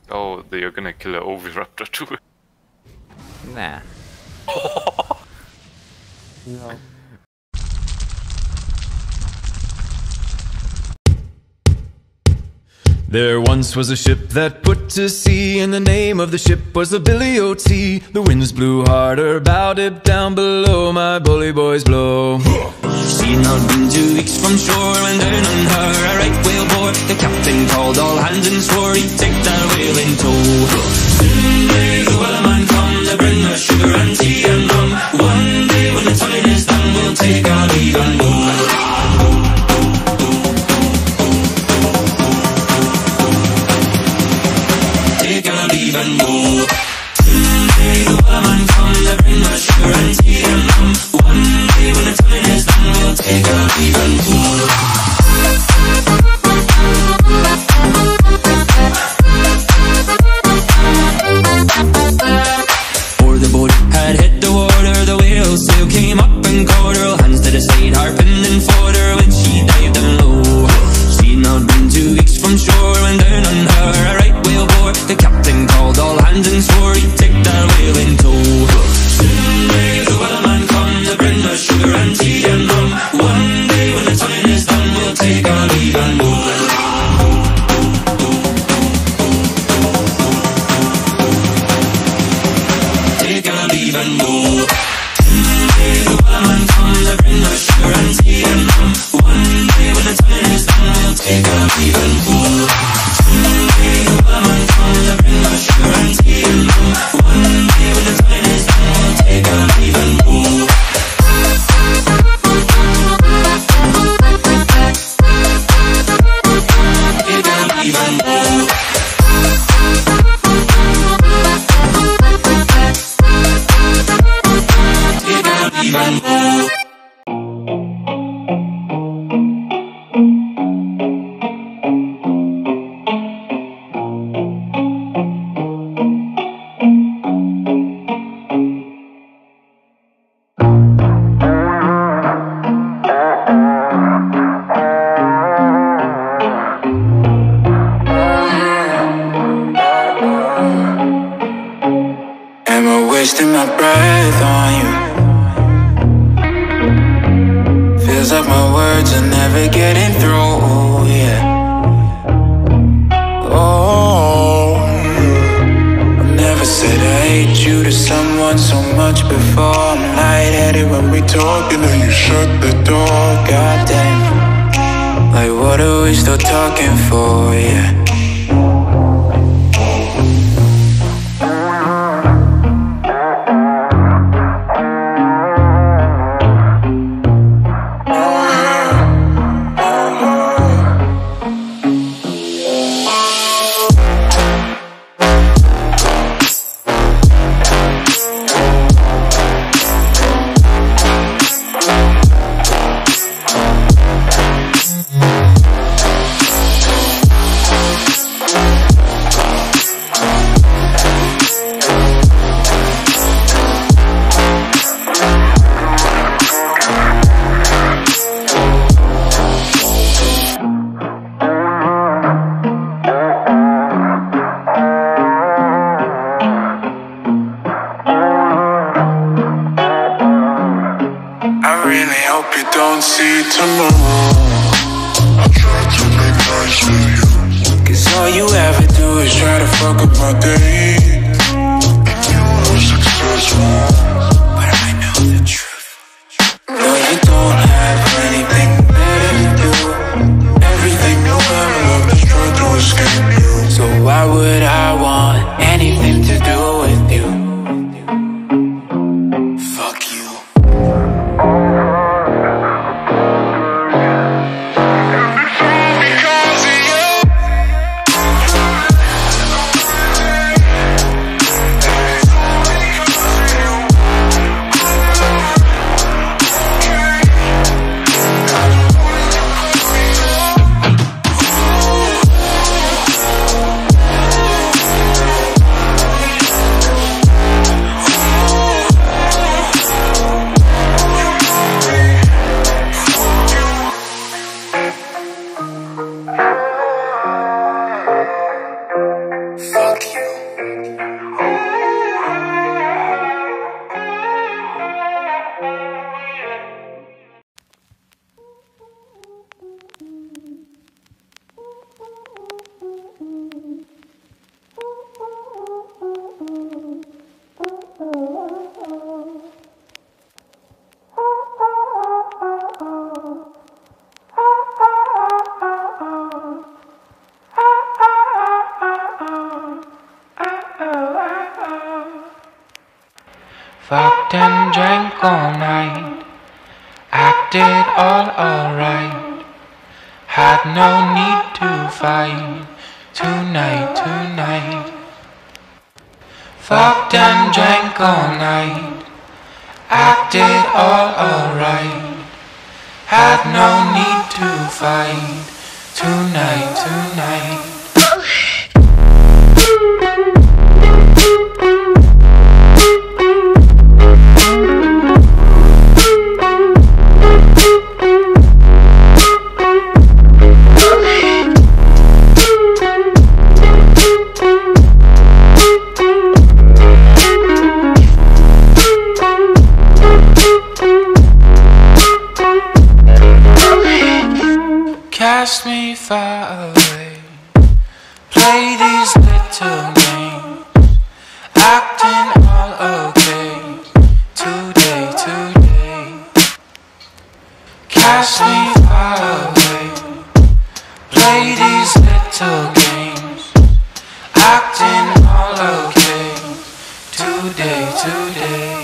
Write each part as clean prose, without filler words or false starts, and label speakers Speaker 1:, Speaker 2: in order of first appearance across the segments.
Speaker 1: Oh, you're gonna kill an Oviraptor too.
Speaker 2: Nah.
Speaker 3: No.
Speaker 4: There once was a ship that put to sea, and the name of the ship was the Billy O.T. The winds blew harder, bowed it down below, my bully boys blow.
Speaker 5: She'd not been 2 weeks from shore when down on her a right whale bore. The captain called all hands and swore he'd take that whale in tow. Soon may the wellerman come to bring us sugar and tea and rum. One day when the time is done, we'll take our leave and go. Leave and go. Someday the wellerman come to bring us sugar and tea and rum. One day when the time is done, we'll take our leave and go. Before the boat had hit the water, the whale sail came up and caught her. Hands to the side, harping and fought her when she dived down low. She'd not been 2 weeks from shore when down on her a right whale bore. The captain called all hands and swore he'd take that whale in tow. Soon may the wellerman come to bring us sugar and tea and rum. One day when the time is done, we'll take our leave and go. Take our leave and go. Soon may the wellerman come to bring us sugar and tea and rum. One day when the time is done, we'll take our leave and go. Soon may the wellerman come to bring us sugar and tea and rum. One day when the time is done, we'll take our leave and go. Take our leave and go. Take our leave and go.
Speaker 6: Am I wasting my breath on you? Feels like my words are never getting through, yeah. Oh, I've never said I hate you to someone so much before. I'm lightheaded when we talk and then you shut the door. Goddamn, like what are we still talking for, yeah. Don't see tomorrow. I try to make nice with you, 'cause all you ever do is try to fuck up my day. And you are successful, but I know the truth. No, you don't have anything better to do. Everything you ever loved is trying to escape you. So why would I want anything to do with you? Fuck you. Fucked and drank all night, acted all alright, had no need to fight tonight, tonight. Fucked and drank all night, acted all alright, had no need to fight tonight, tonight. Cast me far away, play these little games, acting all okay, today, today. Cast me far away, play these little games, acting all okay, today, today.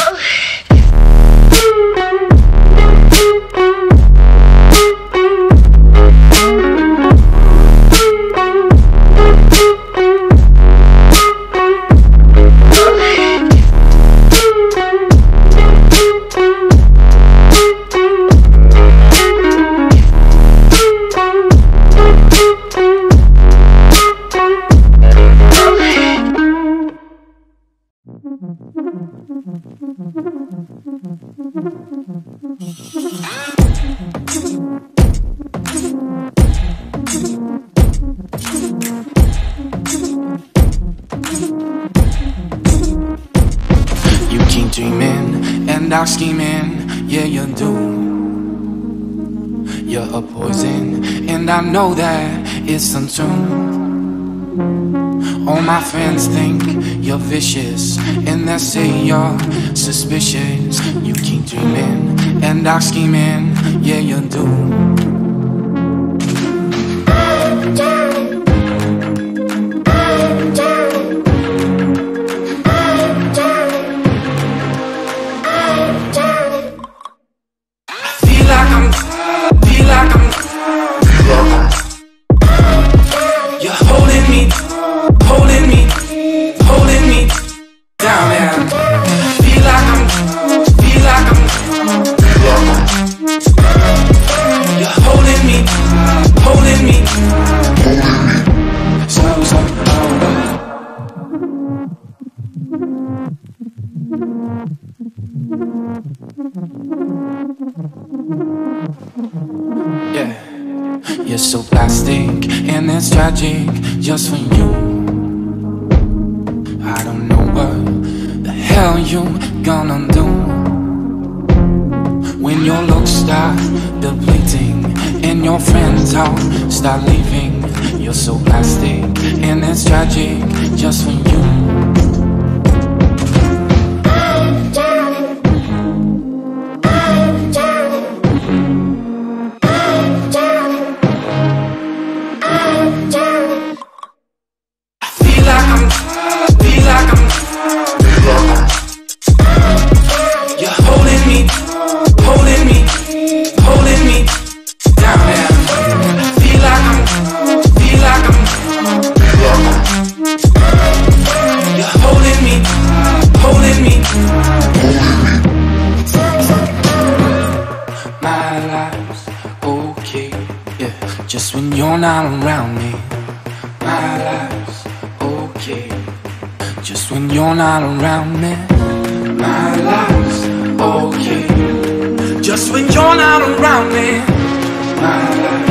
Speaker 6: You keep dreaming and dark scheming, yeah you do. You're a poison and I know that it's untrue. All my friends think you're vicious and they say you're suspicious. You keep dreaming and dark scheming, yeah you do. You're holding me down there. Feel like I'm you're holding me slow, slow. Yeah. You're so plastic and it's tragic just for you. I don't know what the hell you gonna do when your looks start depleting and your friends all start leaving. You're so plastic and it's tragic just for you. Just when you're not around me, my life's okay. Just when you're not around me, my life's okay. Just when you're not around me, my life.